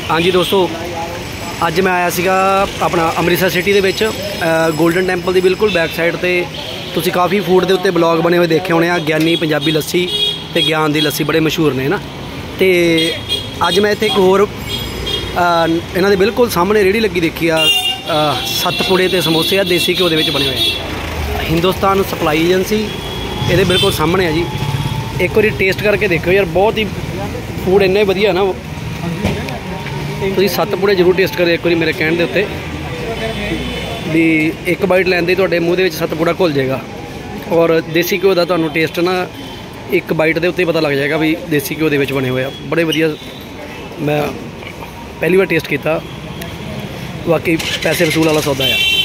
हाँ जी दोस्तों, अज मैं आया सीगा अपना अमृतसर सिटी दे विच गोल्डन टैंपल की बिल्कुल बैक साइड ते तुसी काफ़ी फूड के उत्ते ब्लॉग बने हुए देखे होने। ज्ञानी पंजाबी लस्सी ते ज्ञान की लस्सी बड़े मशहूर ने ना। तो अज मैं इत्थे एक होर इन्हां दे बिल्कुल सामने रेहड़ी लगी देखी आ, सतपुड़े ते समोसे आ देसी घ्यो दे विच बने हुए। हिंदुस्तान सप्लाई एजेंसी ये बिल्कुल सामने है जी। एक बार टेस्ट करके देखो यार, बहुत ही फूड इन्ना ही वधिया ना। तुसीं सतपुड़े जरूर टेस्ट करो एक बार मेरे कहने के उत्ते भी एक बाइट लैंदे तुहाडे मूँह दे विच सतपुड़ा घुल जाएगा। और देसी घ्यो का तुहानूं टेस्ट ना एक बाइट के उत्ते पता लग जाएगा भी देसी घ्यो दे विच बने हुए आ। बड़े वधिया, मैं पहली बार टेस्ट किया, वाकई पैसे वसूल वाला सौदा है।